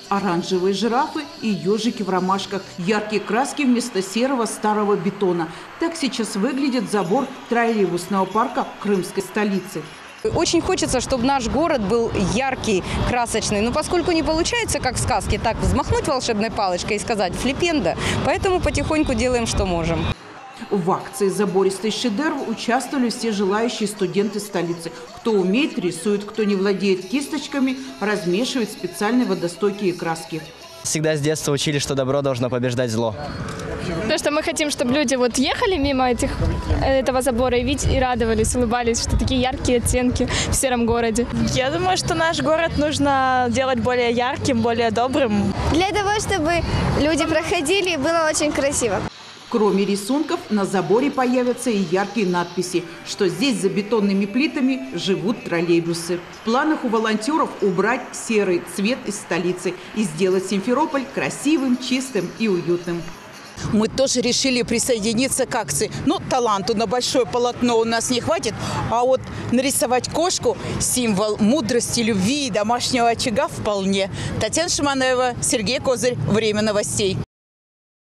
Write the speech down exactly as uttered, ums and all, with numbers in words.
Оранжевые жирафы и ежики в ромашках. Яркие краски вместо серого старого бетона. Так сейчас выглядит забор троллейбусного парка крымской столицы. Очень хочется, чтобы наш город был яркий, красочный. Но поскольку не получается, как в сказке, так взмахнуть волшебной палочкой и сказать «флипенда», поэтому потихоньку делаем, что можем. В акции «Забористый шедевр» участвовали все желающие студенты столицы. Кто умеет, рисует, кто не владеет кисточками, размешивает специальные водостойкие краски. Всегда с детства учили, что добро должно побеждать зло. Потому что мы хотим, чтобы люди вот ехали мимо этих, этого забора и, видеть, и радовались, улыбались, что такие яркие оттенки в сером городе. Я думаю, что наш город нужно делать более ярким, более добрым. Для того, чтобы люди проходили, было очень красиво. Кроме рисунков, на заборе появятся и яркие надписи, что здесь за бетонными плитами живут троллейбусы. В планах у волонтеров убрать серый цвет из столицы и сделать Симферополь красивым, чистым и уютным. Мы тоже решили присоединиться к акции. Ну, таланту на большое полотно у нас не хватит, а вот нарисовать кошку – символ мудрости, любви и домашнего очага вполне. Татьяна Шаманаева, Сергей Козырь. Время новостей.